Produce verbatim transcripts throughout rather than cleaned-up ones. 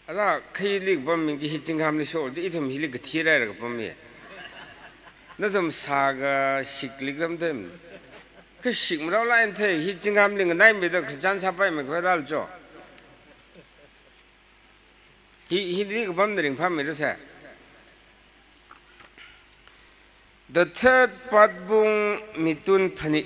Ara khaylik bombing ji hitching hamli so ji ithum hilik thira ra bommi nadum saga shiklik dam dem ke shikmraw la en the hitching hamli ngai me da khjan sapai me khral jo hi hilik bomdring pham me sa the third patbung mitun phanit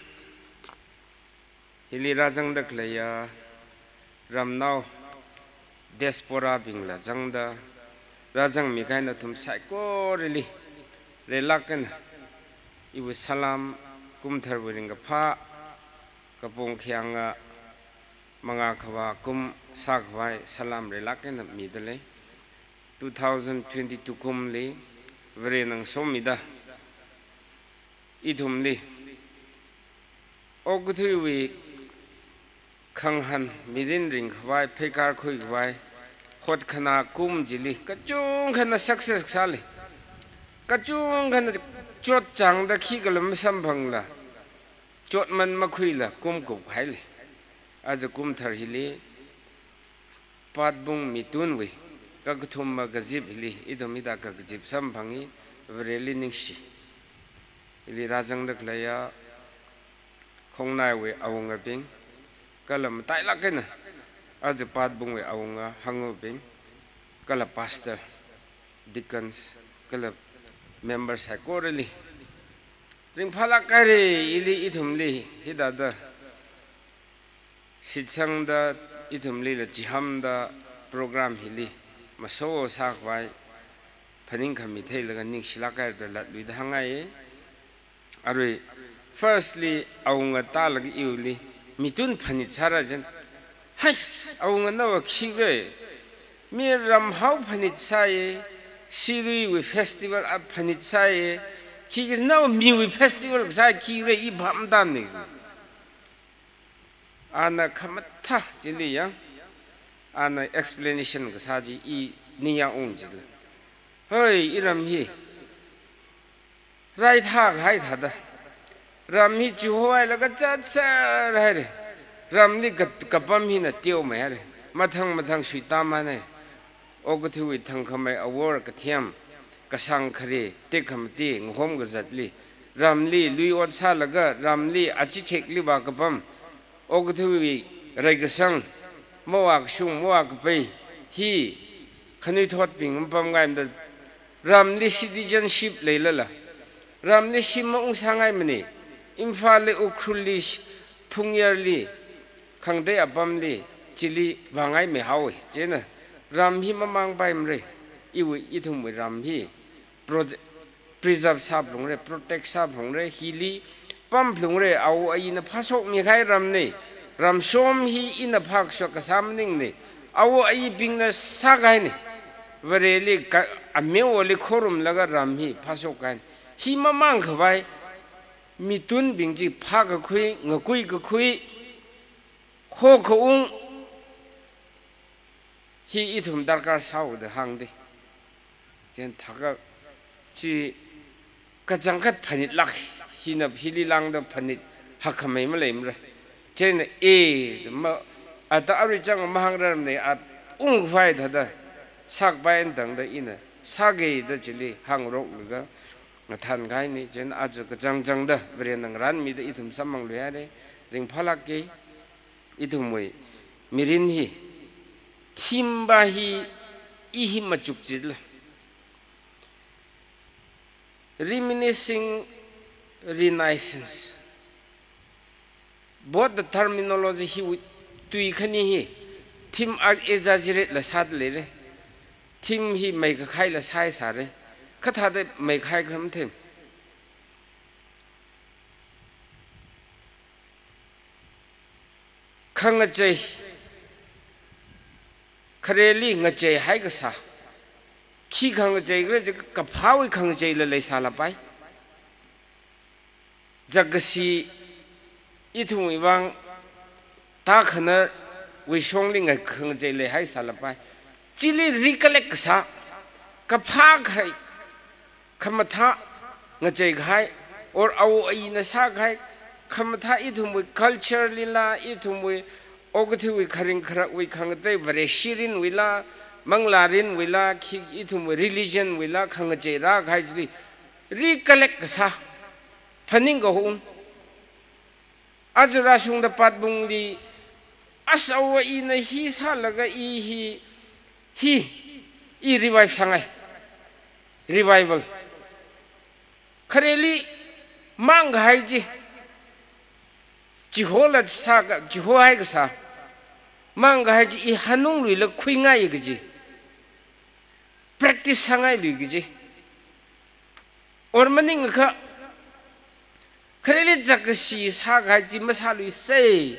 hili rajang da klaya ramnau diaspora bingla jangda rajang mikaina tum saiko really relakan ibu salam kum tharburing pha kapong khyanga manga khawa kum sakwai salam relakan midale twenty twenty-two kum le verenang somida idhum le oguthui khanghan midin ring khwai phekar khoi khwai khot khana kum jili kachung khana success sali kachung khana chot chang da khi kalam sam phangla chot man ma khuila kum ko khaile aja kum thar hili patbung mitun we ka thum ma gajib hili idomida ka gajib sam phangi vreli ningshi ili rajang dak laya khongnai we awunga ping kalam tai la kena aja patbung we awunga hango ping kala pastor deacons kala members ha koreli ring phala kare ili ithumli hidada sitsang da ithumli la jiham da program hili maso sakwai phaning khami theilaga ning silakar da latui da hangai arui firstly awunga talagi iuli mitun phanit sarajan has awunga nawa khigre mi ram hau phanit sai sirui we festival a phanit sai khigre nawa mi we festival sai khigre I bham dam ni ana khamatha jili yang ana explanation ga saji I niya ong jil hoi iram hi rai tha hai thada ram hi chu hoi la ga cha cha ra re ram ni kapam hi na teo me re mathang mathang sui ta ma ne oguthi wi thang khamai awor ka thiam ka sang khare te kham ti ngom ga zatli ramli lui ot sa la ga ramli achi thek li ba kapam oguthi wi rai ga sang mawak sung mawak pe hi khani thot ping pam ngai da ramli citizenship leilala ramli simma ung sangai mani imphal ukhulli phungyarli khangde abamli chili wangai me hawi chena ramhi mamang baimre iwi ithum ramhi preserve sab lungre protect sab hongre hili pam lungre au aina phasok mi khai ramne ramsom hi ina phak so ka samning ne au ai bingna sagai ne vareli amewoli khorum laga ramhi phasok kan hi mamang khawai mitun bingji phak khui ngakui ka khui ho khung hi ithum darkar sau de hangde chen thaga chi kajangkat phanit lak hina hili lang da phanit hakhamai ma leimra chen e ma ata ari chang mahangram ne at ung phai thada sak bain dang da ina sage da chili hangrok ga than gai ni chen aju kajang jang da bren nang ran mi da ithum samang le are ring phalak ke ithum moi mirin hi Timbahi ihi majukjil reminiscing renaissance both the terminology he would tui khani hi tim ag exaggerate la sad le re tim hi mai ka khai la sai sa re khatha de mai khai gram them khang chai Kareli ngajay hai ka sa khi khang jay gre ka phawi khang jay la le sala pai jagasi ithu iwang ta khana wi songli ngai khang jay le hai sala pai chili recollect sa ka pha khai khamatha ngajay ghai or au ai na sa ghai khamatha ithu mu culture lila ithu mu ogthi wi kharing khara wi khangte bare shirin wila Manglarin wila ki itum religion wila khangache ra khaijli recollect sa phaning go hun ajra sung da patbung di asawa i na hi sa laga i hi hi i revive sangai revival khareli mang haiji jihola sa ga jiho hai ga sa mang haiji i hanung lui la khuinga i ga ji practice sangai lui ga ji or maning ka khareli jak si sa ga ji ma sa lui sei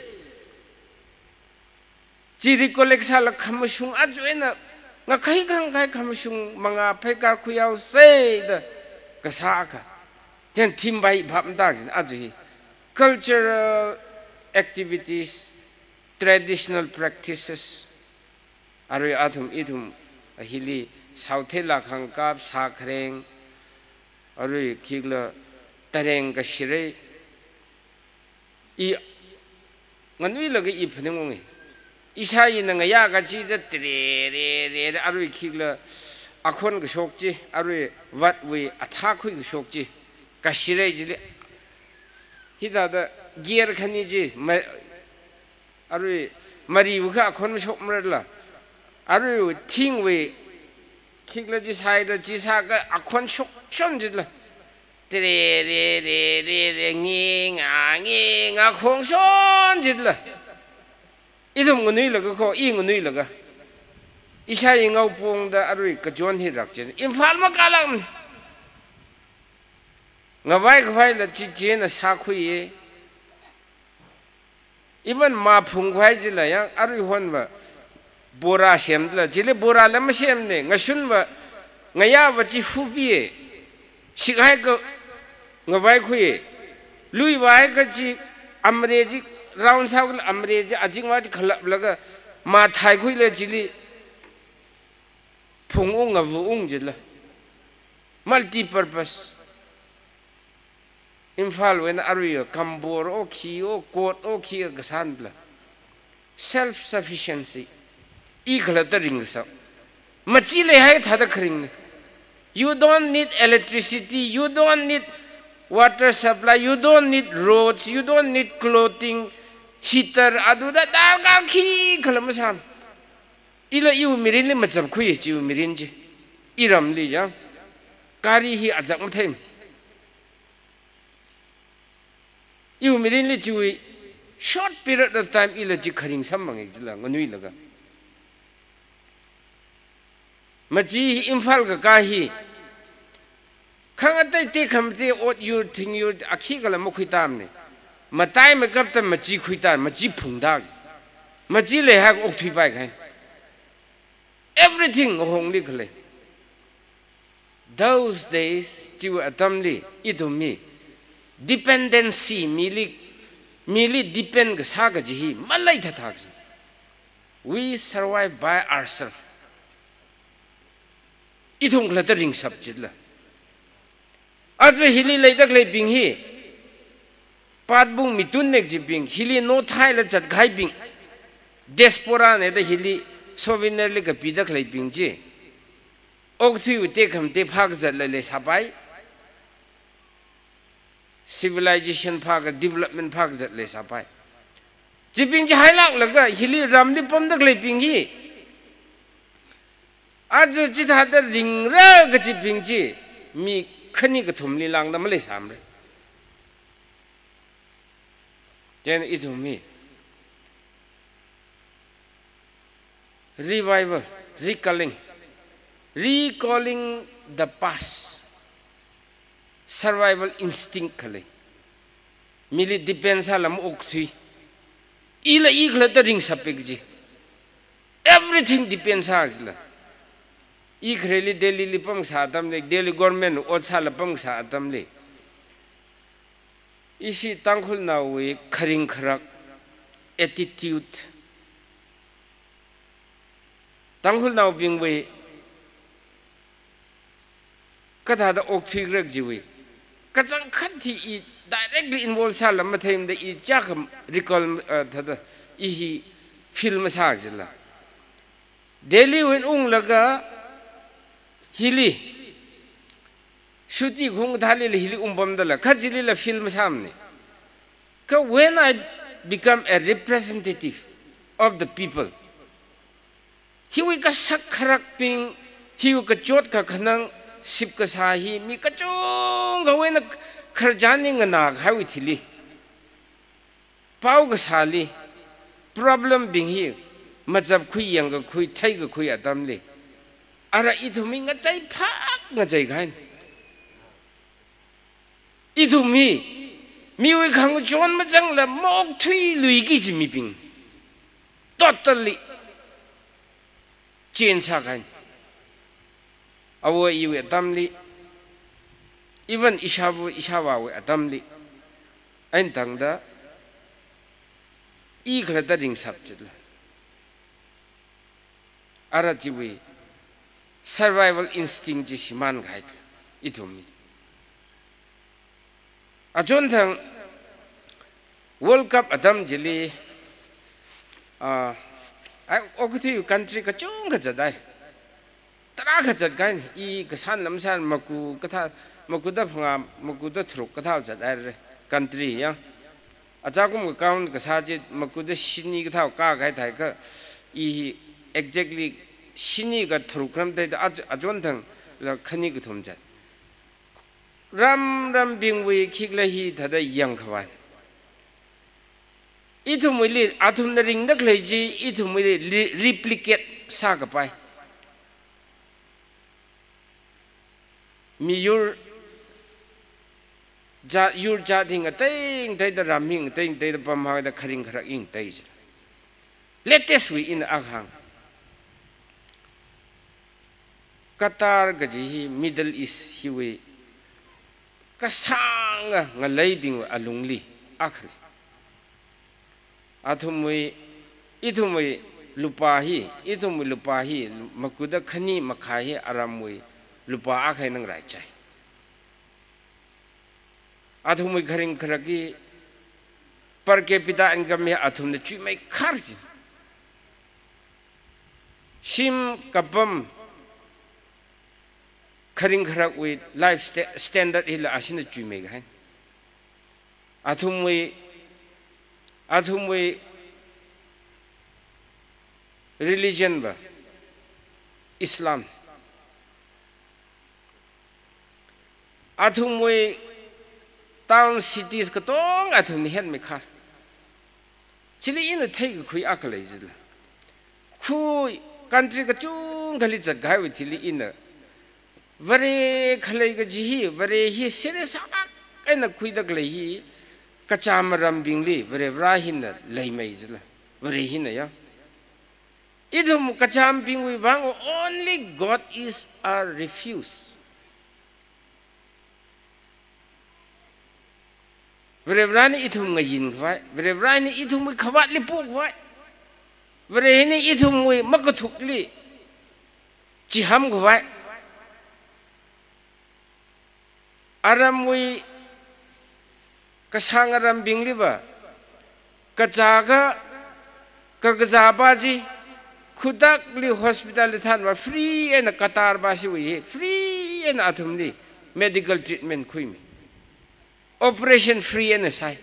ji recollect sa la khamusung ajoina nga khai khang khai khamusung manga phekar khuyau sei da ka sa ka jen thim bai bham da jin aji cultural activities traditional practices ari athum idhum ahili sauthela khangkap sa khreng ari khigla tareng ka shire i nganwi lagi i phnengongi isai na ya ga ji da tre re re arui khigla akhon ga shokji arui wat we atha khoi ga shokji ka shire ji hida da gear khani ji arui mari bu kha akhon shok mrla arui thing we khigla ji sai da ji sa ga akhon shok chon ji la tre re re re ngi nga ngi nga khong shon ji la idum ngunui laga ko i ngunui laga isai ngau pong da arui ka jon hi rak chen imphal ma kalam ngabai khwai la chi che na sa khui ye even ma phung khwai ji la yang arui hon ba bora sem la jile bora la ma sem ne ngasun ba ngaya ba chi hu bi ye sigai ko ngabai khui lui bai ka chi amre ji round saul amreje ajingwat khalap laga ma thai khui le jili phung ung avu ung jila multi purpose imphal when aria kambor o khi o kot o khi ga san bla self sufficiency I khalata ring sa machi le hai thada khring you don't need electricity you don't need water supply you don't need roads you don't need clothing heater aduda dal ga khi khalam sam ila yu mirin le macham khui chi yu mirin ji iram li ya kari hi ajak ma them yu mirin le chi short period of time ila ji kharing sam mang ji la nganui laga maji imphal ga ka hi khang te kham te ot yu thing yu akhi kala mo khui tam ne matai me kap ta maji khui ta maji phung da maji le ha ok thui bai khai everything hong li khle those days jiwa atamli idumi dependency mili mili depend ga sa ga ji malai tha thak we survive by ourselves idum khle ta ring sab jilla आज हिली लेदक ले बिंग ही पातबुंग मितुन नेक जी बिंग हिली नो थाई ल जत घाई बिंग डेस्पोरा ने द हिली सोविनर ले क पिदक ले बिंग जी ओक्थि उते खम ते भाग जत ले ले सापाई सिविलाइजेशन भाग डेवलपमेंट भाग जत ले सापाई जी बिंग जी हाई लाक लगा हिली रामली पम दक ले बिंग ही आज जी था द रिंग र ग जी बिंग जी मी khani ka thumli lang da male samre jen idumi revival recalling recalling the past survival instinct khale mili depends halam okthui ila igla ta ring sapek ji everything depends hazla I really Delhi lipang sa atam le Delhi government o sa lapang sa atam le isi Tangkhul na we kharing kharak attitude Tangkhul na bing we katha da ok thig rak ji we kachang khat thi I directly involved sa lam ma them de I chak recall thada I film sa jila Delhi win ung laga hili shuti khung thali hili umbam dala khajili la film samne ka when I become a representative of the people he we ka sak kharak ping he ka chot ka khanang sip ka sahi mi ka chung ga when kharjani ngana hawi thili pau ga sali problem being here majab khui yang ga khui thai ga khui adam le ara idhumi nga chai phak nga chai gain idhumi mi we khang chon ma chang la mok thui lui gi ji mi ping totally change sa gain awo i we adam li even ishabu ishawa we adam li ain tang da i khla da ring sap chila ara ji we survival instinct ji siman gai idhumi ajon thang world cup adam jili a ai okthi country ka chung ka jadai tara ka jad gai i ka san lam san maku ka tha maku da phanga maku da thruk ka tha jadai re country ya acha kum ka count ka sa ji maku da sini ka tha ka gai thai ka i exactly sini ga thurukram de ajon thang la khani ga thum jat ram ram bing we khik la hi thada yang khwan ithum li athum na ring dak lei ji ithum li replicate sa ga pai mi yur ja yur ja ding a teng dai da ram hing teng dai da pam ha da kharing khara ing tai ji latest we in aghang Qatar gaji Middle East hiwe kasanga ngalai bing alungli akhli athumwe ithumwe lupahi ithumwe lupahi makuda khani makhahi aramwe lupa akhai nang rai chai athumwe kharing kharaki per capita income he athumne chui mai kharji sim kapam kharing kharak with life standard hila asina chui me gain athumwe athumwe religion ba Islam athumwe town cities ka tong athumni hen me khar chili in thai ga khui akalai jila khu country ka chung gali jat gai with li in Vare khalai ga jihi vare hi sere sa kaina khui dak lei hi kacham ram bingli vare vrahin na lei mai jila vare hi na ya idhum kacham bingwi bang only God is a refuse vare vrani idhum ngayin khwai vare vrani idhum khawat li pu khwai vare hi ni idhum wi makathuk li chiham khwai aram we kasang aram bingli ba kajaga kagzaba ji khudak li hospital than wa free and Qatar ba si we free and athumli medical treatment khui me operation free and sai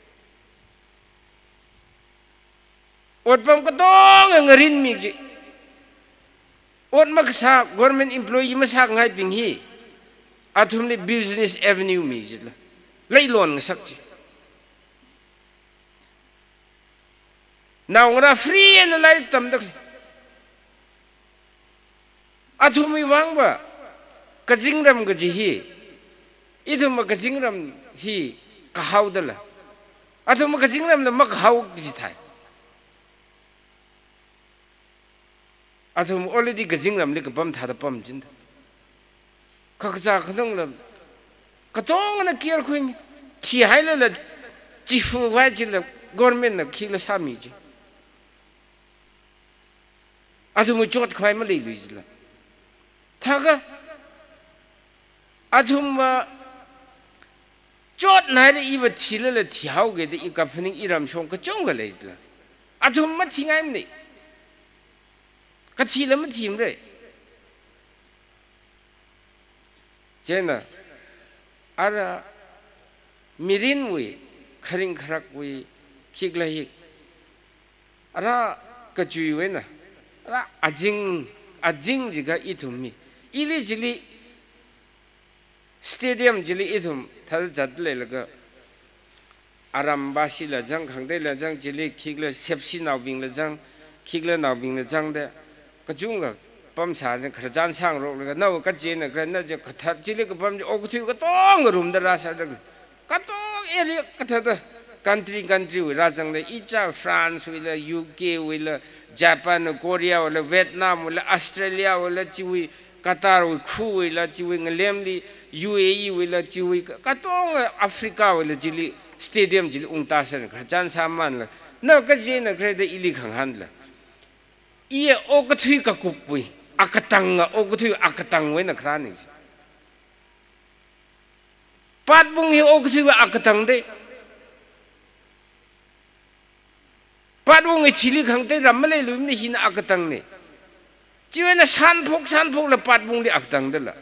ot pam ka dong ngarin mi ji ot maksa government employee masak ngai bing hi athumni business avenue mi jila leilon ngasak ji now ngara free and like tam dak athumi wangba kajingram gaji hi idhum kajingram hi kahaudala athum kajingram la mak hau ji thai athum already kajingram le kapam tha da pam jin kakja khnang la katong na kier khoi ki haila la chifu wa ji la government na ki la sami ji athum chot khoi ma le lui ji la thaga athum chot nai re iba thila la thihau ge de i ka phning iram shong ka chong ga le la athum ma thingai ne กะทีแล้วมันทีมเลยเจน่ะอาระมิรินวิคริงครักวิคิกเลยอาระกะจุยเว้นน่ะอาระอาจิงอาจิงจิกะอีทุมมีอีลิจิลิสเตเดียมจิลิอีทุมถ้าจัดเลยแล้วก็อารามบาสิละจังขังได้ละจังจิลิคิกเลยเซฟซีนาวบิงละจังคิกเลยนาวบิงละจังเด้กะจุงกะปั๊มสารจังขจานช่างโรกเลยก็น่าก็เจนนะก็น่าจะกระทับจิลิก็ปั๊มโอ้ก็ถือก็ต้องรุมเดราสาดังก็ต้องเอเรียก็ทัดกันทรีกันทรีวิราจังเลยอีจ้าฝรั่งวิลายูเควิลาญี่ปุ่นเกาหลีวิลาเวียดนามวิลาออสเตรเลียวิลาจิวิกาตาร์วิคูวิลาจิวิเงเลมลียูเออีวิลาจิวิก็ต้องแอฟริกาวิลาจิลิสเตเดียมจิลิอุงตาสันขจานสามันละน่าก็เจนนะใครได้อิลิขังหันละอีโอกทุยก็กุบวิอากตังอ่ะโอกทุยอากตังไว้นะครานี่ปัดบุงเฮโอกทุยว่าอากตังได้ปัดบุงไอชิลิขังได้รำไม่เลยลืมนี่หินอากตังเนี่ยจีวันนั้นสันพกสันพกแล้วปัดบุงได้อากตังได้ละ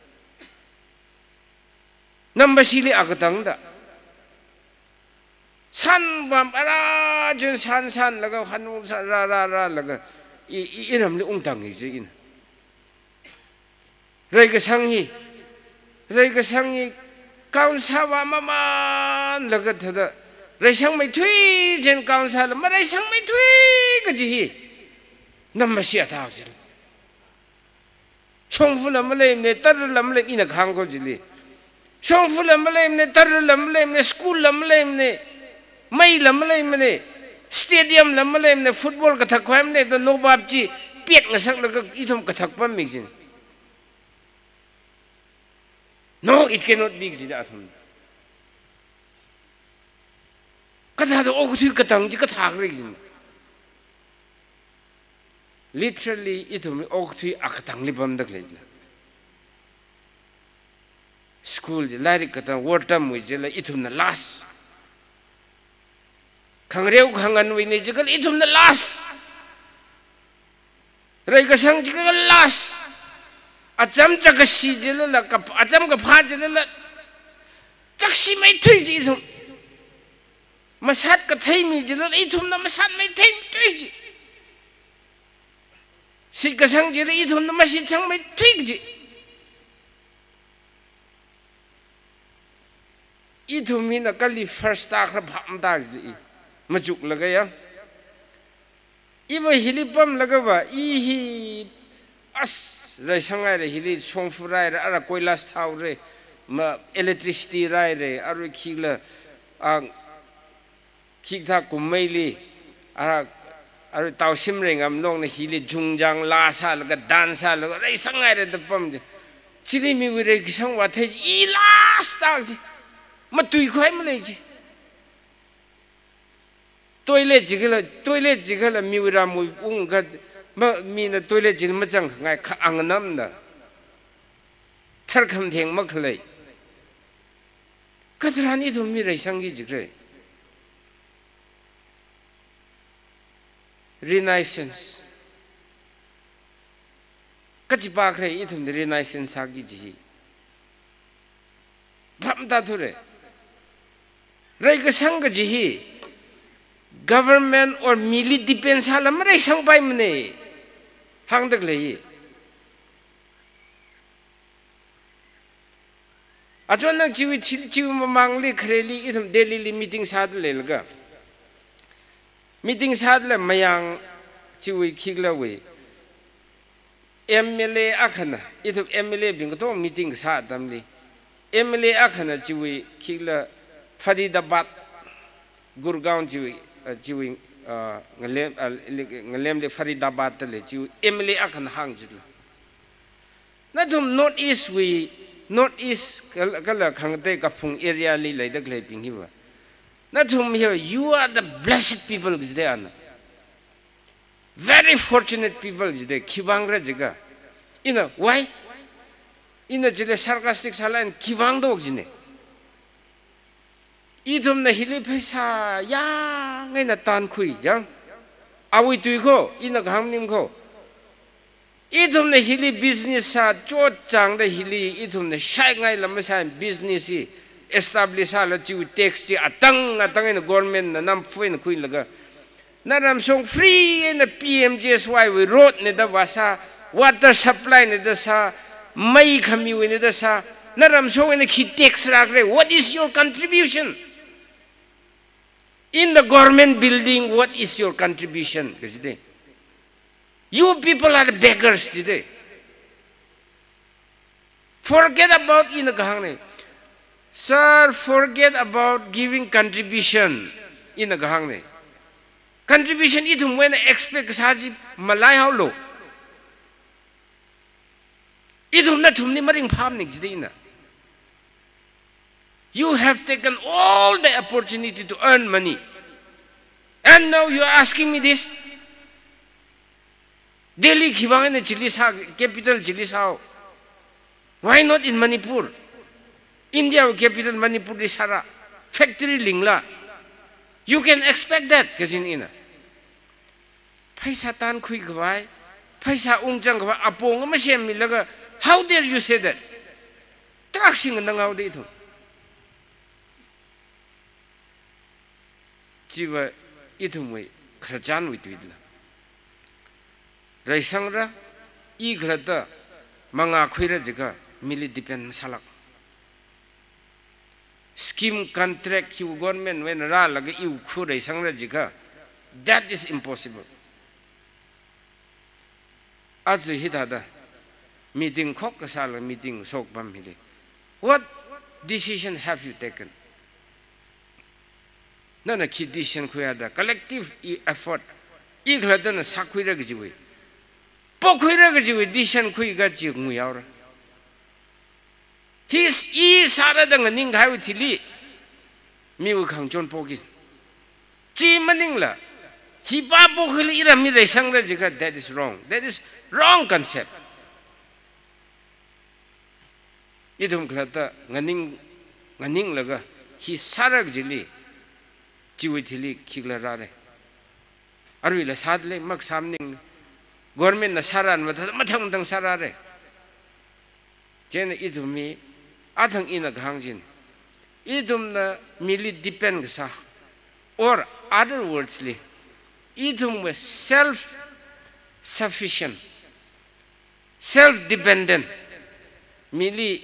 นั่นไม่ชิลิอากตังได้สันบัมอะไรจนสันสันแล้วก็ขันสันราราราแล้วก็อีอีรำเลยองตังอีสินเรื่องก็สังฮีเรื่องก็สังฮีก้าวสาวมามันแล้วก็ท่าเรื่องสังไม่ถุยเจนก้าวสาวแล้วมาเรื่องสังไม่ถุยก็จีฮีนั่นไม่เสียท่าสิช่องฟุ้งละมาเลยเนี่ยตัดละมาเลยอินักขังก็จีลีช่องฟุ้งละมาเลยเนี่ยตัดละมาเลยเนี่ยสกูลละมาเลยเนี่ยไม่ละมาเลยเนี่ยสเตเดียมละมาเลยเนี่ยฟุตบอลกระทักแขวนเนี่ยตัวโนบาบจีเปียกนะสักแล้วก็อีทมกระทักปั๊มมิกซินNo, it cannot be exit at home. Katha the Oku Katang, Jikatag. Literally, it will be Oku Akatang Libam the Glade. School, the Larikatan, Wartam, which it will the last. Kangreu Kangan, we need to get it on the last. Rekasang Jikal last. Atam Jakashi, Atam Kapajala Jaksi may treat him. Masat Katami, Jitum, the Masat may take treat. Sikasang Jilitum, the Masitang may treat. Itum in the Kali first star of Hamdazli. Majuk Lagaya. Even Hilipam Lagava, E. Us. The Shanghai, he did Shong Furai, Arakoi last house, electricity ride, Arakila, Kikta Kumeli, Aratau Simring, I'm known he did Jungjang, Lasa, like a dancer, like a Shanghai at the pump. Chilimi with a song what he last out. Matui Quamanage Toilet, toilet, Jigala, Miram with Ungat. Me the toilet in Majang, I Anganamda Tarkam Ting Makalay Katrani to me, Sangi Gray Renaissance Kachibakre, it in the Renaissance Sagiji Pamtature Regasangaji government or military depends on the sang by money. Hang the glay. I don't know you teach you among the crazy daily meetings had Lelga. Meetings had Mayang Chewy Kiglaway. M L A Akana, it of M L A being to meetings had them. M L A Akana Chewy Kigla Fadidabat Gurgaon Chewy. Jiwing Ngalem de Faridabad, Jiw Emily Akan Hangjil. Not to northeast, we northeast Gala Kangate Kapung area like the clapping here. Not to me here, you are the blessed people is there. Very fortunate people is there. Kibangra Jiga. You know why? In the sarcastic salan, Kibang dogs in it. Itum the Hilipesa, yang in a Tangkhul, young. Are we to go in a Hamnim go? Idum the hilly business sa chot chang the hilly idum the shy ngai lamasan business establish hala chu tax chi atang atang in the government na nam fuin kuin laga naram song free in the P M G S Y we wrote ne da wasa water supply ne da sa mai khami we ne da sa naram song in the ki tax rakre what is your contribution in the government building what is your contribution kajide you people are beggars today. Forget about in the Gahang. Sir, forget about giving contribution in the Gahang. Contribution it when expect Saji Malay how low. It will not hum nimmering palmings dinner. You have taken all the opportunity to earn money. And now you are asking me this. Delhi Kivang in the Chilis capital Chilisao. Why not in Manipur? India capital Manipur is Sara. Factory Lingla. You can expect that, Kazinina. Paisa Tan Kuigwai, Paisa Unjangwa, Apong, Mashem Milaga. How dare you say that? Trashing and Nangaudito. Jiva Itumwe, Krajan with Vidla. Raisangra, Igrata, Manga Quirajiga, Mili depend Salak. Scheme contract you government when Ralaga you could Raisangra Jiga. That is impossible. As the Hitada meeting Kokasala meeting Sok Bamili. What decision have you taken? None a key decision Kuada, collective effort. Igladan a Sakwiragiwi. His e Sara than a ning how tilly. Miu Kang John Pogis. Chi Maningla. He babu ira mi sanga jiga. That is wrong. That is wrong concept. Idum Klata Naning Naning Laga. He Sarag Jili. Jiwitili Kiglarare. Are we sadly Max Hamning? Government Nasaran, Matang Sarare. Jen idum me, Atang in a Gangjin. Idum the Mili depends. Or other wordsly, idum was self sufficient, self dependent. Mili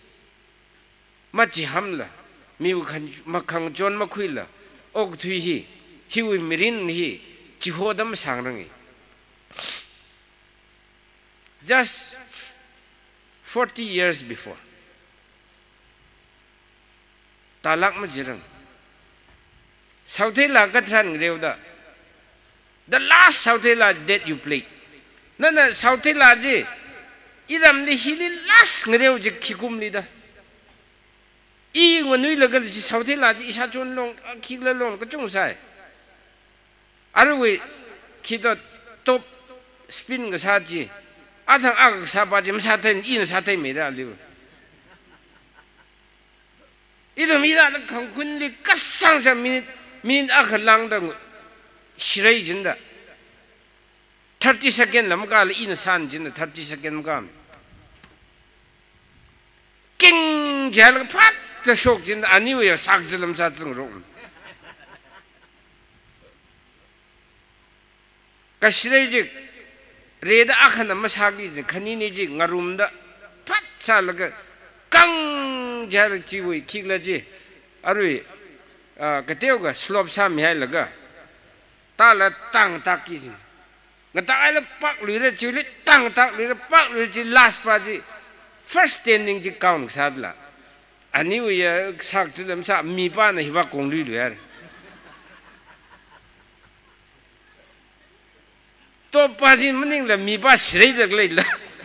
Machi Hamla, Miu Makang John Maquilla, Og to he, he will merin he, Chihodam Sanrangi. Just forty years before, Talak Majirang, Sautela Katran Grevda, the last Sautela that you played. Nana Sautela J. Iram the Hilly last Grevja Kikum leader. E when we look at Sautela is such a long Kigla long Kachungsai. Are we Kidot top spin Gasaji? Atang Ag Sabajim Satan in Satan Meda live. Either Mida Kankunli Kassans a minute, mean Akalang the Shrajinda. Thirty second Lamgal in a sun in the thirty second gum. King Jalpat the shock in the Anyway, Saxilum Satsang room. Kashrajik. Reda Akana Masagi, the Kanini, Narumda, Pat Salaga, Kang Jarachi, Kiglaji, Arui, Kateoga, Slop Sam Helaga, Tala Tang Takis. The Tala Pak Lira Chili, Tang Tak Lira Pak Lira last party, first standing the Count Sadla. I knew we sucked to them, Mipan, Hivakong Luder. Top passing morning, the Mipa shredded later.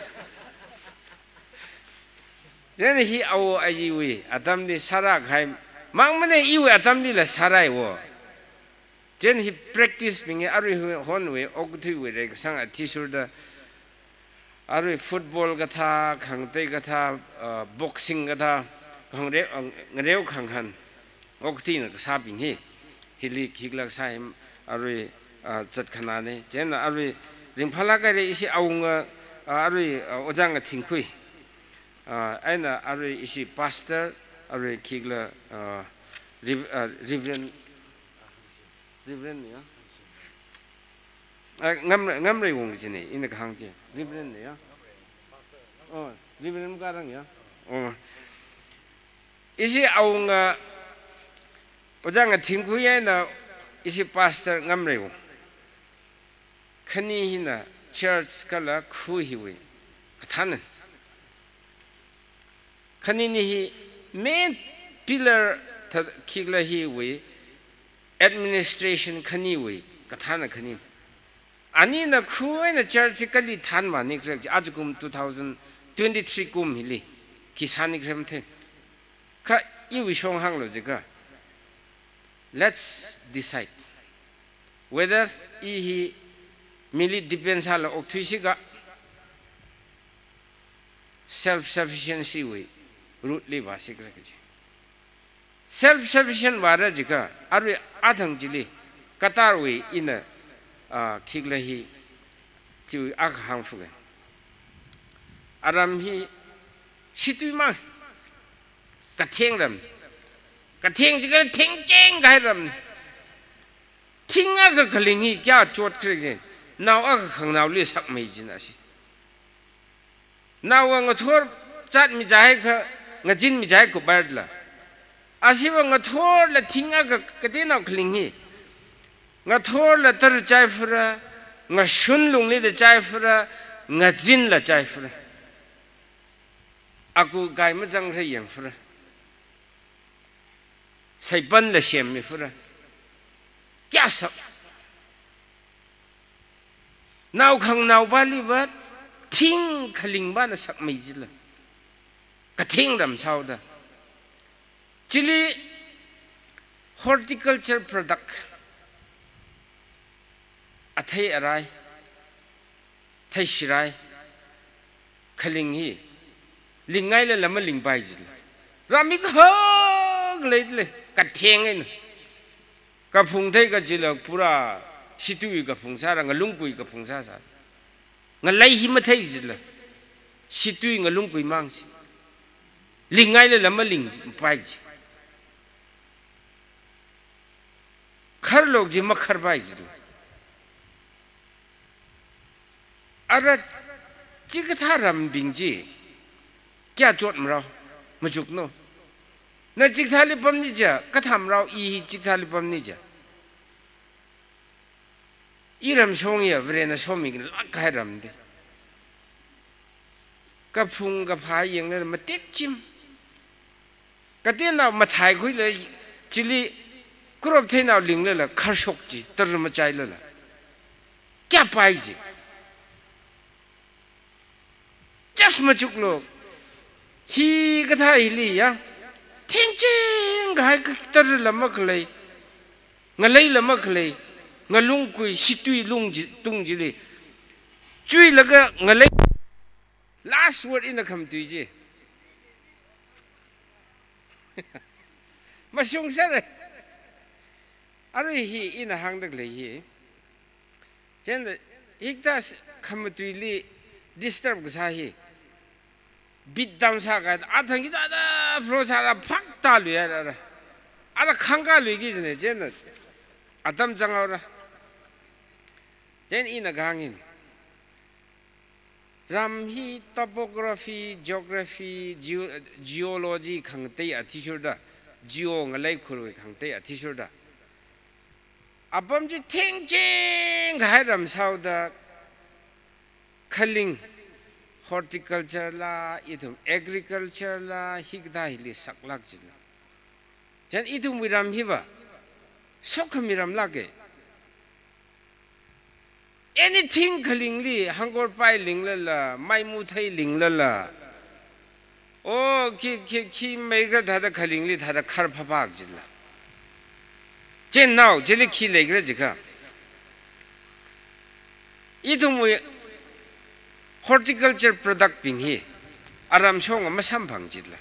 Then he our Ajiwi, Atamdi Sarak, Mamma, you Atamdi la Sarai war. Then he practiced being every Honway, Ogtu with a sang a t shirt, Ari football gata, Kangte gata, boxing gata, Reo Kanghan, Ogtin, Sabing he. He leaked Higla Saim, Ari. Zat Kanane, Jen Ari Rimpalaga is our arui ojang thingkhui aina arui isi pastor arui kigla reverend reverend ya ngam ngam rei wong jine ina khang je reverend ya oh reverend karang ya oh isi aunga ojang thingkhui aina isi pastor ngam rei wong khani hina church kala khu hiwi kathanan khani ni hi main pillar kigla hiwi administration khani wi kathana khani ani na khu na church kali than ma ni kre ajkum twenty twenty-three kum hili kisani kram the kha i wi shong hang lo jika let's decide whether i hi Mili depends on the self-sufficiency way, rootly basic. Self-sufficient vara jika, are athang jili, Qatar way in a kiglahi to akhang fuga. Aram he situma Katang them. Katang jika ting ching gairam. Tinga kalingi kya chot krigen. Now I can now list up me genasi. Now when a tour chat me jaika, Najin me jaiko bardla. As if on a tour la tinga katina clingy. Nator la ter jaifra, Nashun lungli the jaifra, Najin la jaifra. Aku gai mazang rayang fra. Saipan la shem me fra. Gasap. Now kang now bali but ting kaling ba na sak may jila kating ram sauda chili horticulture product athay arai thay shirai kaling hi lingai la lama lingbai jila rami khag leidle kating in ka phung thay ka jila pura situi ka phungsa ra ngalungkui ka phungsa sa ngalai hi mathai jila situi ngalungkui mang si lingai le lama ling pai ji khar log ji makhar bai jila ara chikatha ram bing ji kya chot mrao majuk no na chikatha li pam ni ja katham rao i chikatha li pam ni ja Iram Shongia, Verena Shoming, Lakaram. Kapung Gapai and Matic Jim Katina Matai Gula Chili Kuroptena Lingla, Karshokji, Termachila Kapaiji Just Machuklo He got high Lia Tinching Gaikatar Maklay Ngalay Maklay ngalung kui situi lung tung jili chui laga ngalai last word in the come to je masung sare aru hi in a hang the lay hi jen the hiktas come to li disturb ga hi bit down sa ga athangi da da flo sa phak ta lu ya ra ara khanga lu gi jene jen adam jangaura Then in a gangin Ramhi topography, geography, geology, Kangte a Tishoda, Geo Ngalekuru, Kangte a Tishoda. Abamji Tingjing Hiram Sauda Kaling horticulture la, itum agriculture la, Higdahili Saklakjila. Then itum Wiram Hiva Sokamiram Lage. Anything kalingli, hangor pai linglala, my mutai linglala. Oh, ki ki ki mega tada kalingli tada karpapag jilla. Jen now, jelly ki legre jika. Itum we horticulture product being here. Aram shong a masampang jilla.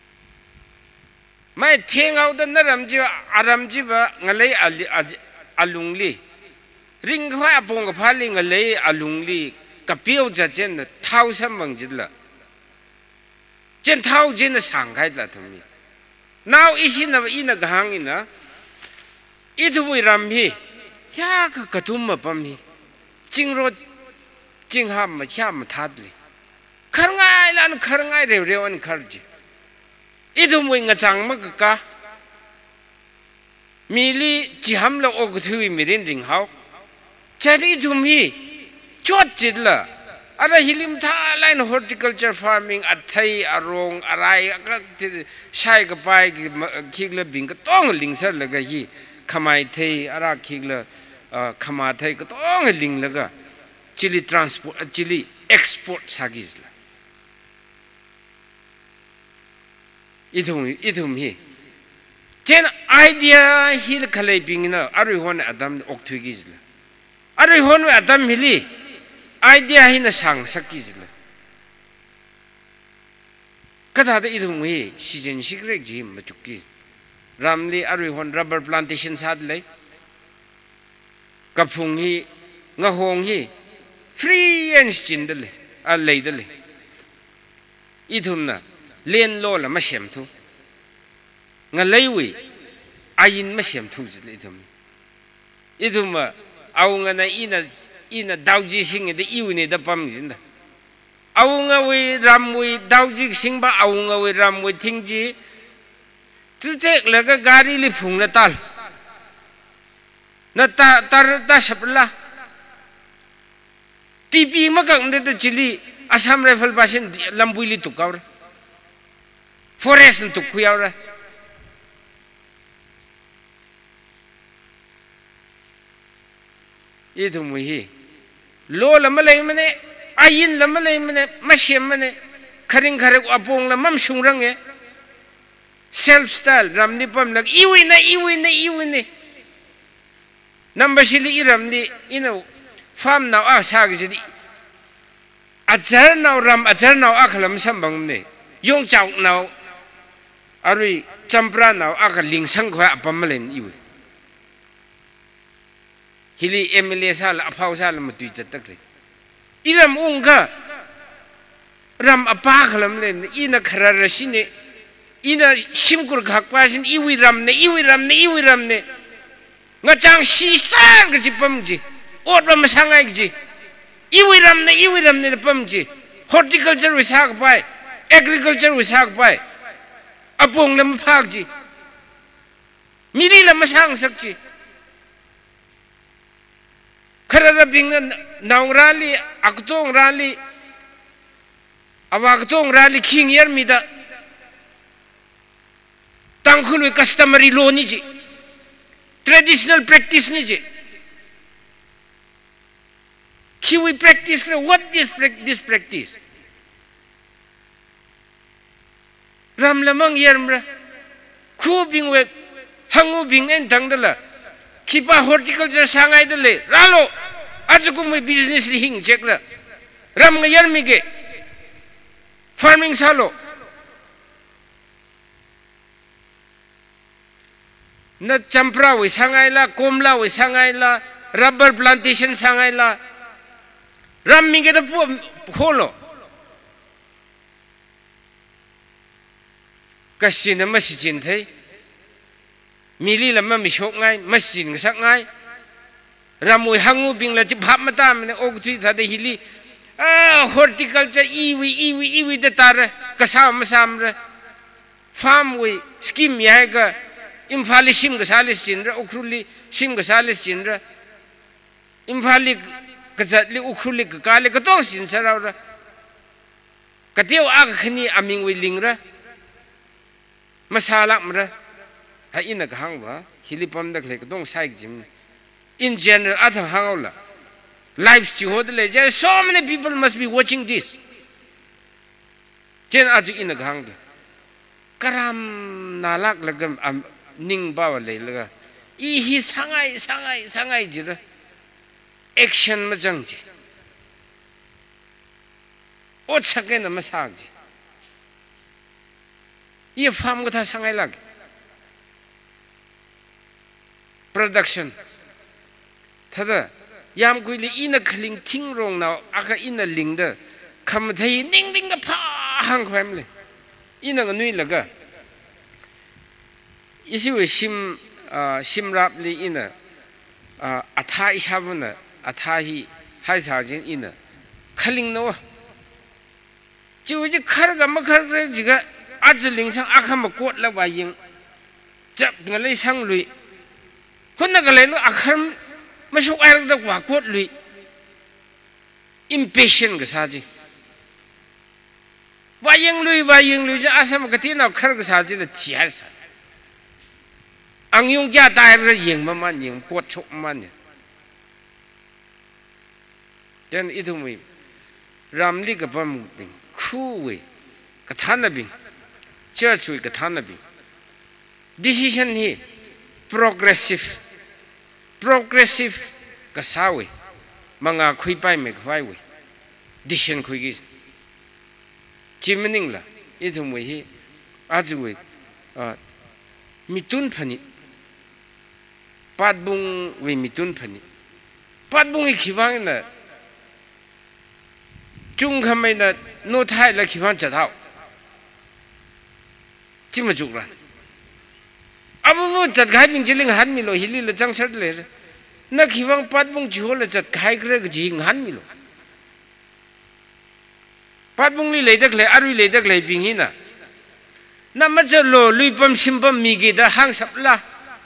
My thing out the naramji aramjiba ngalay alungli. Ring hoi apong paling a lay alungli kapil ja chen na thau sam bang jidla chen thau jin na sang khai la thumi now isin na ina gang ina itu mui ram hi ya ka katum ma pam hi ching ro ching ham ma kya ma thadli kharngai lan kharngai rew rew an kharji itu mui nga chang ma ka mili chi ham lo og thui mirin ring hau chadi dum hi chot chidla ara hilim tha line horticulture farming athai arong arai ka sai ka pai khigla bing ka tong lingsar laga hi khamai thai ara khigla khama thai ka tong ling laga chili transport chili export sagizla idum idum hi chen idea hil khalai bing na ari hon adam okthuigizla ari hon adam hili idea hina sang sakizla kada da idum hi season sigrek ji machukki ramli ari hon rubber plantation sad lai kapung hi nga hong hi free and chindale a leidale idumna len lo la ma sem thu nga leiwi ayin ma sem thu ji idum iduma au nga na ina ina dauji sing de iwini da pam jinda au nga we ram we dauji sing ba au nga we ram we thingji tu tek la ga gari li phung la tal na ta tar ta sapla tipi ma ka nde de chili asam rifle basin lambui li tu kaur forest tu kuyaura itu muhi lo lama lay mane ayin lama lay mane mashem mane kharing kharek apong lamam sungrang e self style ramni pam lag iwi na iwi na iwi ne number sili iramni ino farm now a sag jadi ajar now ram ajar now akhalam sambang ne yong chau now ari champra now aka lingsang khwa apamalen iwi hili M L A sal aphau sal matui chatak le iram unga ram apakhalam le ina khara rasine ina simkur khakpa sin iwi ram ne iwi ram ne iwi ram ne nga chang si sang ji pamji ot ram sangai ji iwi ram ne iwi ram ne pamji horticulture wi sak pai agriculture wi sak pai apong lam phak ji miri lam sang sak ji khara bing naung rali aktong rali awaktong rali king yer mida tangkhul customary law ni ji traditional practice ni ji kiwi practice what is this practice ram lamang yer mra khu bing we hangu bing en dangdala kipa horticulture sangai dele ralo ajuku mu business li hing chekla ram nga yer mige farming salo na champra we sangai la komla we sangai la rubber plantation sangai la ram mige da pu holo kasina masjid thai mili lama misok ngai masjid ngasak ngai ramui hangu bing la chip hap mata mene og thui thade hili ah horticulture iwi iwi iwi de tar kasam masam re farm we scheme ya ga imphali sim ga salis chinra ukruli sim ga salis chinra imphali kajatli ukruli ka kale ka tong sin sarawra kateu ag khani aming we lingra masala mra ha ina ka hangwa hilipam dak le ka dong sai jim in general atha hangawla lives chi hodle there so many people must be watching this chen aju ina ka hangda karam nalak lagam ning bawa le laga i hi sangai sangai sangai jira action ma jang ji o chake na ma sak ji ye farm ga tha sangai lag production thada ยามกุยลีอินคลิงทิ้งลงนาอากาอินลิงเดอคำที่นิ่งนิ่งก็พาหังความเลยอินก็นุ่ยละก็ยิ่งว่าชิมชิมรับลีอินอัฐาอิชาบุนะอัฐาฮีให้สาวจินอินคลิงโนจู่จะขารกันมาขารเรื่องจิกะอาจจะลิงสังอาคามกวดแล้ววายิงจับเงินเลยสังลุยคนนักเลงอาคามไม่ชอบอะไรดักว่ากวดลุย impatient ก็ซาจีวายิงลุยวายิงลุยจะอาสามกติน่าขารก็ซาจีเลยที่หาสาอังยงแก่ตายแล้วยิงมันมันยิงปวดชกมันเนี่ยเจ้าอีทุมีรำลีกับพมุบิงคู่เวกับท่านนบิงเชื่อช่วยกับท่านนบิง decision นี้ progressive progressive กับสาวเวมังอาคุยไปไม่คุยเว decision คุยกิสจิมนิ่งละอีทุมีที่อาจจะเวมิตุนพันิปัดบุงเวมิตุนพันิปัดบุงอีกขี้ฟังน่ะจุงขมิ้นน่ะโน้ตไทยแล้วขี้ฟังจัดเอาจิมจุกละอาบุบุจัดขายบิงจิลิงหันมิโลฮิลิละจังเสร็จเลยนักขี้ฟังปัดบุงจิโหละจัดขายกระกจิงหันมิโลปัดบุงลีเลยดักเลยอารุเลยดักเลยบิงหิน่ะนั่นมันจะโลลุยปั๊มซิมปั๊มมีกี่ดาหางสับละ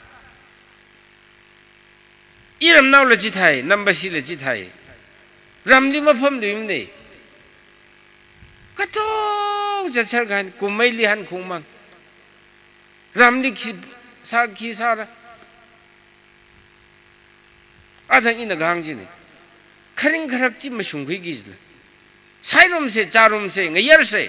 อีรำน่าละจิตไทยนับบัสิละจิตไทยรำดีมาพัมดูมันนี่ก็ต้องจะเชื่อกันกูไม่เลี้ยนคงมั่งรำดีขี้สาขี้สาระอาทั้งอินกับหางจีนี่คริ่งครักจีมาชงคุยกิจละใช้ลมเสจารมเสงเยอะเส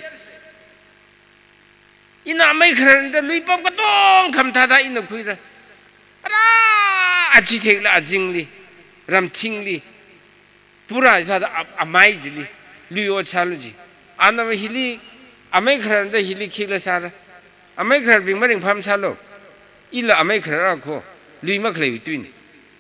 อินาไม่เคยแต่ลุยปั๊มก็ต้องคำท้าทายอินาคุยละอะไรอาจิเทกละอาจิงลีรำทิ้งลีพูดอะไรท่าอาไม่จิลีลุยโอชาลุจีอันนั้นฮิลีอาไม่เคยแต่ฮิลีคิดละสาระอาไม่เคยบิงมาถึงพัมชาโลอิละอาไม่เคยรักเขาลุยมาเคยวิตุน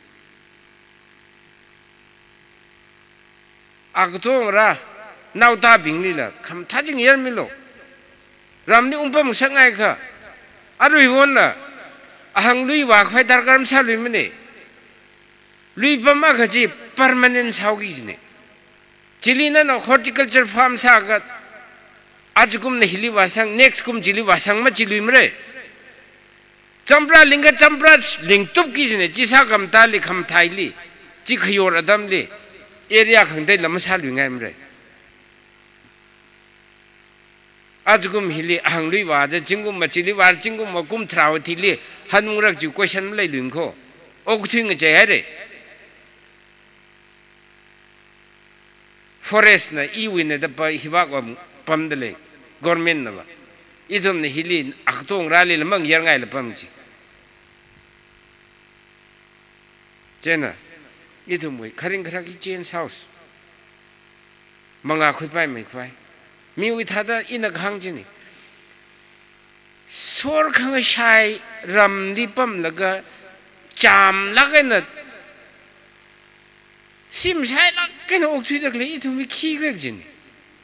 อากตัวงระนาวตาบิงลีละคำท้าจิงยันมิโลรำนี่อุ้มปั๊มสังไงค่ะอารุยวันน่ะหังลุยว่าใครดาร์กรำชาลุยมันนี่ลุยปั๊มมาขจี permanent ชาวกิจนี่จิลีนั่น horticulture farm ชากัดอาจกุมในฮิลีวาสัง next กุมจิลีวาสังมาจิลุยมเร่จัมปราลิงกับจัมปราลิงตุบกิจนี่จิสากำตาลิคำไทยลีจิขยอระดัมลีเอเรียขังได้ลำชาลุยไงมเร่อาจกุมฮิลีหังลุยว่าจะจิงกุมมาจิลีว่าจิงกุมมากุมทราวทีลีฮันมุรักจู question ไม่ลืมเขาโอ้กถึงจะเห็นเลย forest นะอีวินเนี่ยแต่ไปฮิวากว่าปั๊มเดเลย government นะว่าอีทอมเนี่ยฮิลีอักตงราลีละมั่งยังไงละปั๊มจีเจน่ะอีทอมวยคาริงครักอีเจนส์เฮาส์มังอาคุยไปไม่คุยมีวิธีท่าอินกับหางจีนี่สวรขังชายรำดีปั๊มแล้วก็จามแล้วก็นั่นซิมชายแล้วก็นั่นออกทุยดักเลยทุมีขี้เล็กจีนี่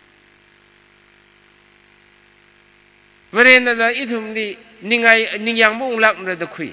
วันนี้นั่นละอีทุมนี่นิ่งไงนิ่งยังมุ่งหลักมันจะคุย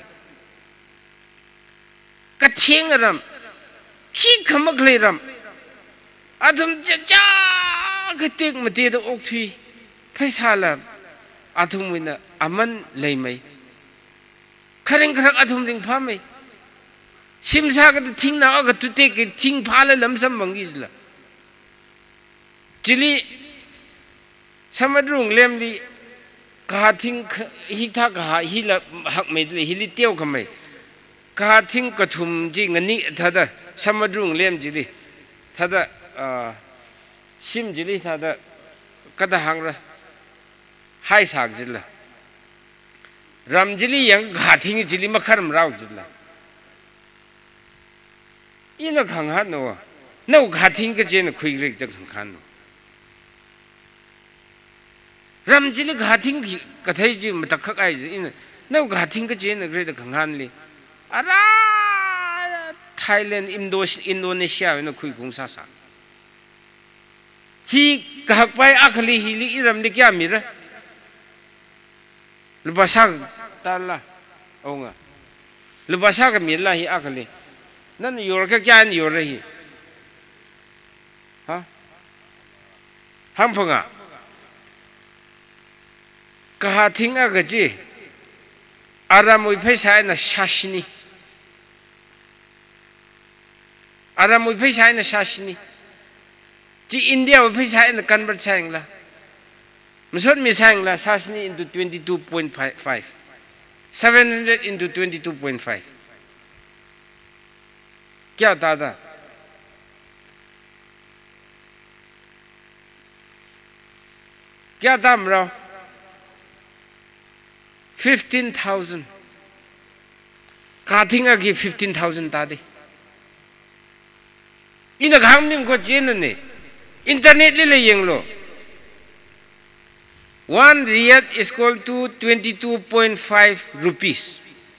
ก็เที่ยงรำขี้ขมักเลยรำอาทุมจะจ้าก็เต็กมาเดียดออกทีไปซาลาอาทุมวินะอามันเลยไหมคาริงครักอาทุมริงพาไหมชิมซาก็ทิ้งน้าก็ตุเตกทิ้งพาเลยลำซ้ำบังกิจละจิลีสมัยรุ่งเล่มดีข้าทิ้งฮิทักหาฮิละหักไม่เลยฮิลิเตียวขมายข้าทิ้งกระทุมจีงันนี้ท่าได้สมัยรุ่งเล่มจิลีท่าได้ชิมจิลีท่าได้ก็ได้หังละให้สักจิละรำจิลียังข้าทิ้งจิลีมาขรมเราจิละอีนักขังหันนัวนักข้าทิ้งก็เจนคุยเรื่องขังขันนัวรำจิลิกหาทิ้งกระเทยจีมันตะคักไอ้จีนั่นนักหาทิ้งก็เจนเรื่องขังหันเลยอะไรท Thailand Indonesia nó khui cũng xa xa hi các bài akali hi li iram đi kia mira lubasa ta la ông à lubasa cái mira hi akali nên yor cái kia yor hi ha ham phong à cả thinh à cái gì aramui phải sai na shashini aramui phải sai na shashini chỉ India phải sai na convert sang la Mesut mi sang la shashini into twenty-two point five seven hundred into twenty-two point five क्या था था क्या था मरो fifteen thousand काथिंग आगे fifteen thousand तादे इन्हें काम में को चेन ने इंटरनेट ले ले यंग लो one riyal is equal to twenty-two point five rupees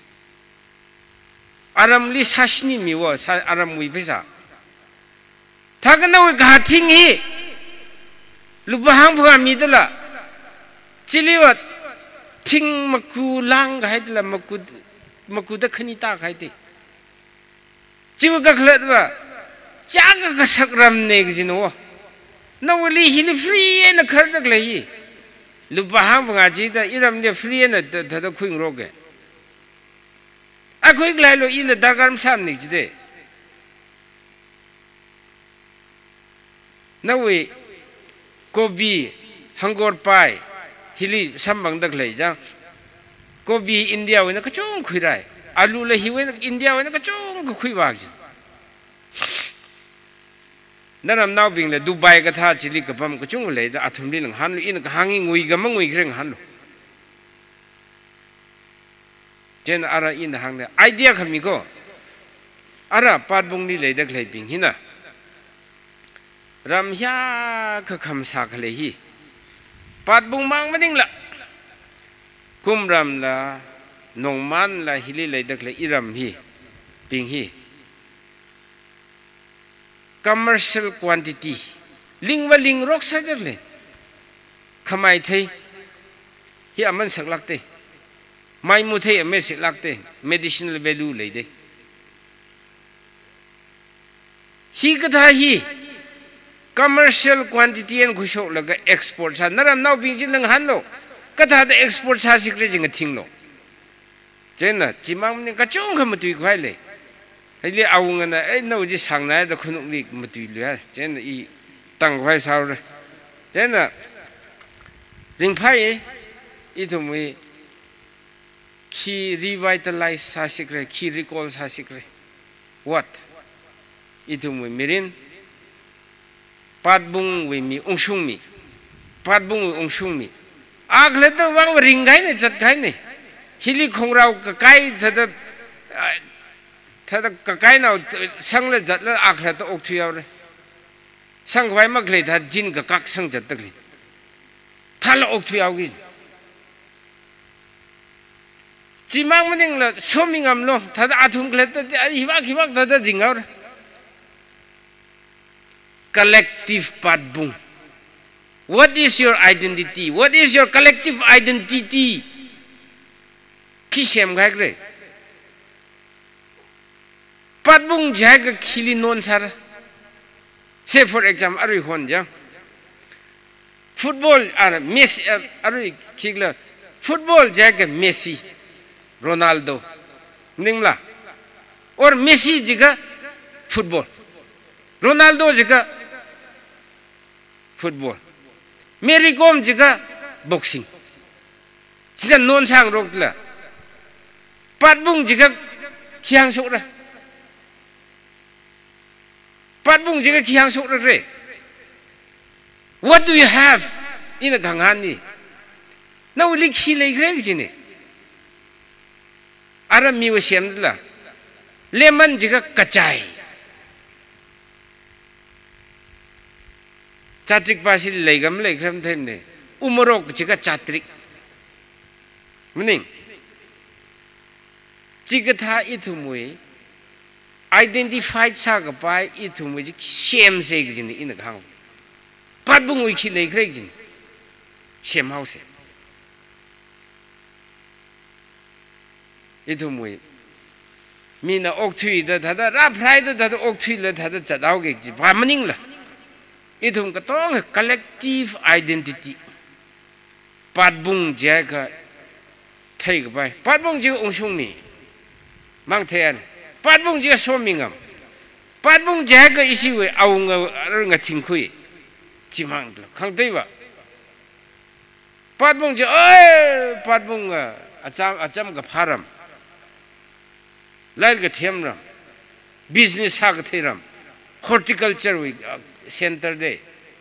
आराम ली साशनी में वो आराम हुई पैसा था ना वो काथिंग ही लुबाहांग भगा मिदला चिलीवत थिंग मकू लांग है तो मकू मकू तो खनीता है तो चिव का खलत बा चाक का सकरम ने जिनो न वो ली हिल फ्री न खर तक ले ही लुबाहांग भगा चीता इरम ने फ्री न तो तो खुंग रोगे आ खुंग लाये लो इले दरकार में सामने जिदे न वो कोबी हंगोर पाई हिली संबंध तक ले जा कोबी इंडिया में ना कचों खुई रहा है आलू ले ही में इंडिया में ना कचों खुई बाग जी नरम नाव बिंग ले दुबई का था चिली कपम कचों ले जा अथुमली लंग हान लो इन कहांगी गुई गमंग गुई करें हान लो जेन आरा इन हांग ने आइडिया कमी को आरा पाटबुंग नी ले दक ले बिंग ही ना रमया कखम साख ले ही पाटबुंग मांग मनिंग ला कुमरम ला नोंगमान ला हिली ले दक ले इरम ही पिंग ही commercial quantity लिंग व लिंग रोक सदर ले खमाई थे ही अमन सक लगते माई मुथे अमे से लगते medicinal value ले दे ही कथा ही commercial quantity and खुशो लगा export सा नरम नाव बीजिंग लंग हान लो कथा द export सा सिक्रे जिंग थिंग लो जेना जिमांग ने कचों खम तुई खाई ले हेली आउंग ना ए नौ जी सांगना है तो खुनुक ली मतुई ले यार जेना ई तंग खाई साव रे जेना रिंग फाई ई तो मुई की revitalize सा सिक्रे की recall सा सिक्रे what ई तो मुई मेरिन पाटबुंग वे मी उंगशुंग मी पाटबुंग वे उंगशुंग मी आगले तो वांग रिंगाई ने चट खाई ने हिली खोंगराव ककाई थद थद ककाई ना संगले जटले आगले तो ओक्थुयाव रे संग वाई मगले था जिन ककाक संग जट तकली थाल ओक्थुयाव गी जिमांग मनिंग ला सोमिंगम लो थद आथुम गले तो हिवाक हिवाक थद रिंगाव रे collective patbung. What is your identity? What is your collective identity? Kishem gagre. Patbung jaga khili non sar. Say for example, ari hon ja. Football ar Messi ari khigla. Football jaga Messi, Ronaldo, ningla. Or Messi jaga football. Ronaldo jaga football. Mary Kom juga boxing. Sida non sang rok la. Patbung juga kiang sok ra. Patbung juga kiang sok ra re. What do you have in a gangan ni? Na uli khilai gre jine. Ara miwa siam la. Lemon juga kacai. Catrik pasti legam legam thêm ne, umurok jika catrik, mending jika tha itu mui, identified sa ka pai I thu mu ji same se gin in the khang patbung wi khi le khrek jin same house I thu mu mi na ok thui da da ra phrai da da ok thui la da da cha dau ge ji ba maning la I thu ka tong collective identity patbung je ka thai ka pai patbung ji ong sung ni mang thean patbung ji so mingam patbung je ka isi we au nga nga thing khui chi mang la khang dei ba patbung ji oi patbung acham acham ka pharam lai ka them ram business ha ka theram horticulture we center de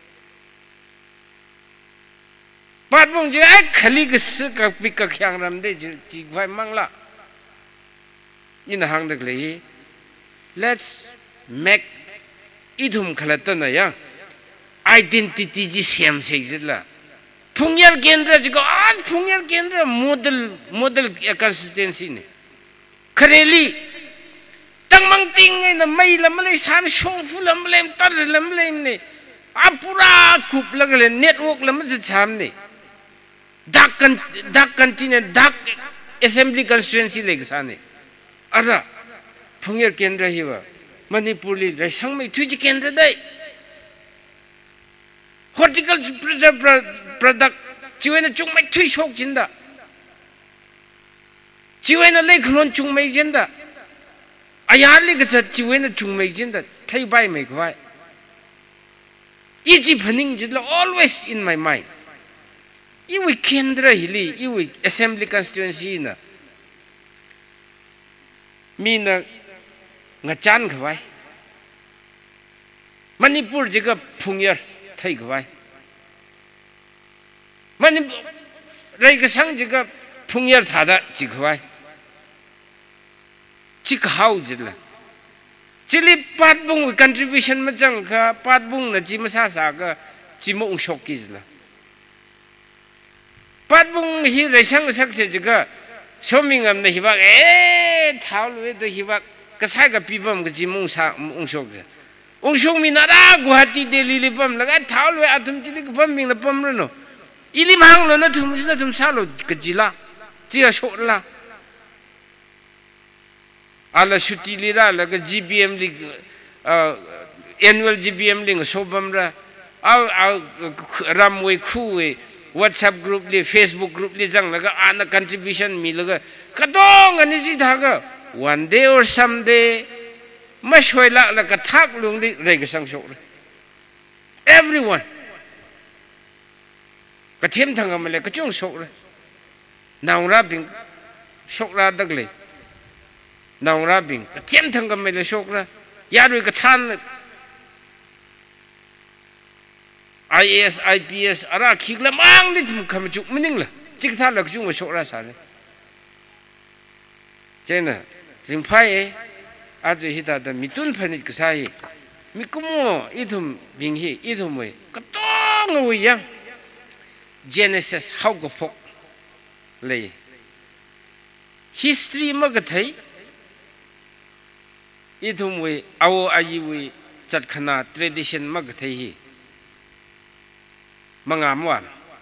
patbung ji ai khali ka s ka pi ka khyang ram de ji vai mangla in hang de le let's make idhum khalatana ya identity ji sem se jila phungyar kendra ji ko an phungyar kendra model model constituency ne khareli tangmang ting na mai lam le sam shong fu lam lem tar lam lem ne apura kup lagle network lam je cham ne dak kan dak continent dak assembly constituency le sa ne ara phungyar kendra hiwa manipur li ra sangmei thuji kendra dai horticulture product chiwena chungmei thui shok jinda chiwena le khlon chungmei jinda ayali ga cha chiwena chungmei jinda thai bai mai khwai iji phaning jidla always in my mind iwi kendra hili iwi assembly constituency na mina ngachan khwai manipur jiga phungyar thai khwai manipur rai ga sang jiga phungyar thada chi khwai chi khau jidla chili patbung contribution ma jang kha patbung na ji ma sa sa ga chi mo ung shok ki jidla patbung hi rai sang sak se jiga somingam na hiwak eh thaulwe da hiwak kasai ka pibam ka jimung sa ung shok de ung shok mi nara guhati delhi le pam laga thaulwe atum chili ka pam ming na pam no ili mang lo na thum na thum sa lo ka jila ji shok la ala shuti li ra la ka G B M li annual G B M li sobam ra a ramwe khuwe WhatsApp group li Facebook group li jang laga ana contribution mi laga kadong ani ji thaga one day or someday ma shoi la la ka thak lung di re ga sang shok everyone ka them thang ma le ka chung shok re naung ra bing shok ra dak le naung ra bing ka them thang ma le shok ra ya ru ka than I A S I P S ara khigla mang ni thum kham chu mining la chik tha la chu ma shok ra sa le chena rimphai aje hita da mitun phanit ka sai mikumo idhum binghi idhum we ka tong we yang Genesis how go phok le history ma ga thai idhum we awo ayi we chat khana tradition ma ga thai hi mangam wan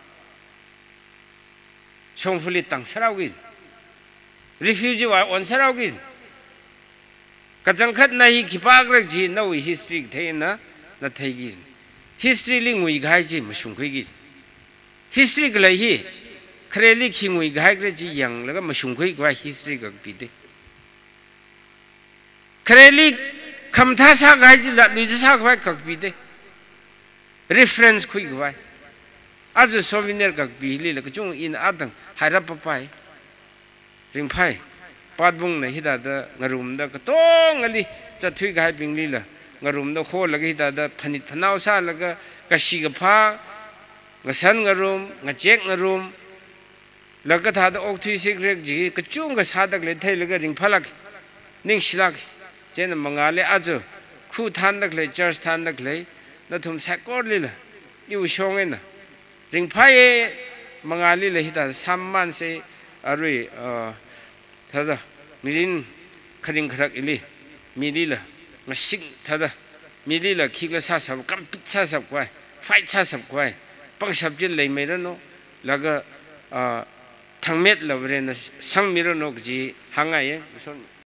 songfuli tang sarau gi refugee wa on sarau gi kajang khat nahi khipag rak ji no history the na na thai gi history ling wi gai ji masung khoi gi history ga lai hi khreli khing wi gai gra ji yang laga masung khoi ga history ga pi de khreli khamtha sa gai ji la lu ji sa ga ka pi de reference khoi ga azu souvenir ka pi li la ka chung in adang haira pa pai ring phai patbung na hida da ngarum da ka tong ali cha thui gai bing li la ngarum da kho la hida da phanit phanau sa la ka ka si ga pha ngasan ngarum ngachek ngarum la ka tha da ok thui sik rek ji ka chung ga sa dak le thai la ga ring phalak ning silak chen mangale azu khu than dak le church than dak le na thum sa kor li la yu shong en na ring phai mangali le hida samman se arui thada mirin kharing kharak ili มีดีละมาสิงทัดมีดีละขี้ก็ซาสับกัมปิชาสับควายไฟชาสับควายปังสับจินเลยไม่รู้เนาะแล้วก็ทั้งเม็ดเราเรียนสังมีรู้เนาะจีห่างไง